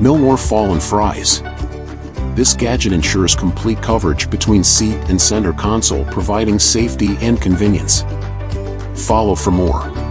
No more fallen fries. This gadget ensures complete coverage between seat and center console, providing safety and convenience. Follow for more.